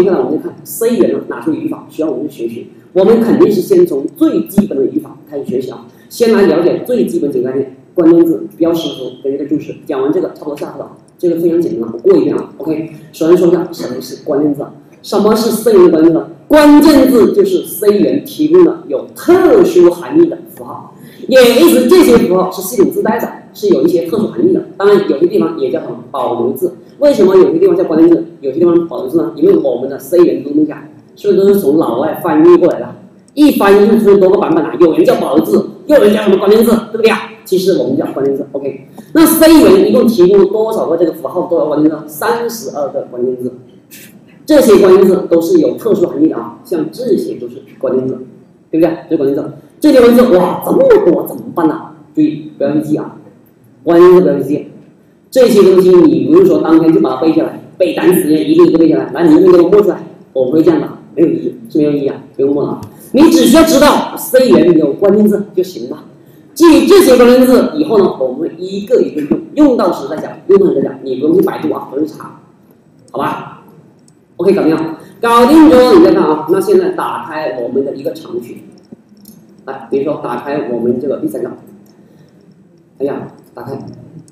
接下来我们就看 C 元哪些语法需要我们学习。我们肯定是先从最基本的语法开始学习啊，先来了解最基本几个概念：关键字、标识符跟一个注释。讲完这个，差不多下课了。这个非常简单，我过一遍啊。OK， 首先说一下什么是关键字，什么是 C 元的关键字？关键字就是 C 元提供的有特殊含义的符号，也意思这些符号是系统自带的，是有一些特殊含义的。当然，有些地方也叫什么保留字。为什么有些地方叫关键字，有些地方保留字呢？因为我们的 C 元读起来是不是都是从老外翻译过来的？一翻译就是多个版本啊，有人叫保留字，又有人叫什么关键字，对不对啊？其实我们叫关键字。OK， 那 C 元一共提供多少个这个符号多少关键字？32个关键字。这些关键字都是有特殊含义的啊，像这些都是关键字，对不对？这关键字，这些关键字哇，这么多怎么办呢？注意不要去记啊，关键字不要去记。这些东西你不用说当天就把它背下来，背单词一个一个背下来，来你一个都默出来，我不会这样的，没有意义，是没有意义啊，不用默了。你只需要知道 C 元有关键字就行了。记这些关键字以后呢，我们一个一个用到时再讲，用到时再讲，你不用去百度啊，不用去查，好吧 ？OK， 搞定了，搞定之后你再看啊，那现在打开我们的一个程序，来，比如说打开我们这个第三个，哎呀，打开。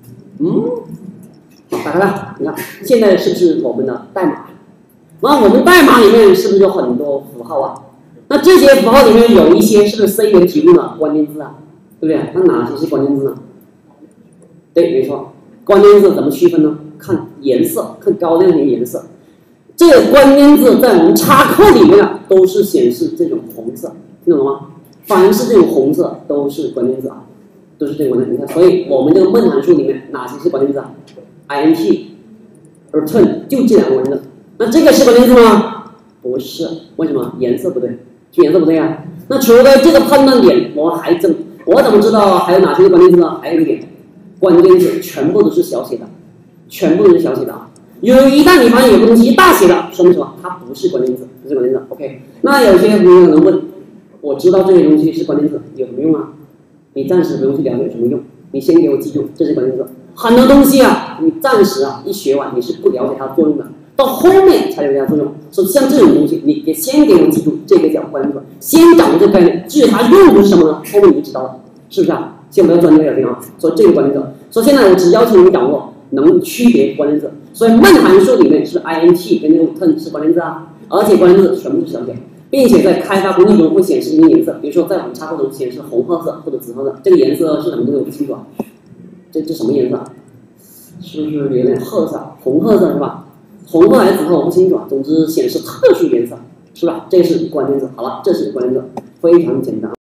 好，打开了。你看，现在是不是我们的代码？那我们代码里面是不是有很多符号啊？那这些符号里面有一些是不是 C 元提供的关键字啊？对不对？那哪些是关键字呢？对，没错。关键字怎么区分呢？看颜色，看高亮的颜色。这个关键字在我们插扣里面啊，都是显示这种红色，听懂了吗？凡是这种红色都是关键字啊。都是这个关键词，你看，所以我们这个问函数里面哪些是关键字啊 ？int、return 就这两个关键字。那这个是关键字吗？不是，为什么？颜色不对，就颜色不对啊。那除了这个判断点，我怎么知道还有哪些关键字呢？还有一点，关键字全部都是小写的，全部都是小写的啊。一旦你发现有个东西大写的，说明什么？它不是关键字，不是关键字。OK， 那有些朋友可能问，我知道这些东西是关键字，有什么用啊？你暂时不用去了解有什么用，你先给我记住这是关键字。很多东西啊，你暂时啊一学完你是不了解它的作用的，到后面才了解它的作用。所以像这种东西，你先给我记住这个叫关键字，先掌握这个概念。至于它用途是什么呢？后面你就知道了，是不是啊？先不要钻牛角尖啊。所以这个关键字，所以现在我只要求你掌握能区别关键字。所以问函数里面是 int 跟那个 return 是关键字啊，而且关键字全部是小写。并且在开发工具中会显示一个颜色，比如说在我们插扣中显示红褐色或者紫褐色，这个颜色是什么东西我不清楚啊。这什么颜色？是不是有点褐色？红褐色是吧？红褐还是紫褐我不清楚啊。总之显示特殊颜色，是吧？这是关键字。好了，这是关键字，非常简单。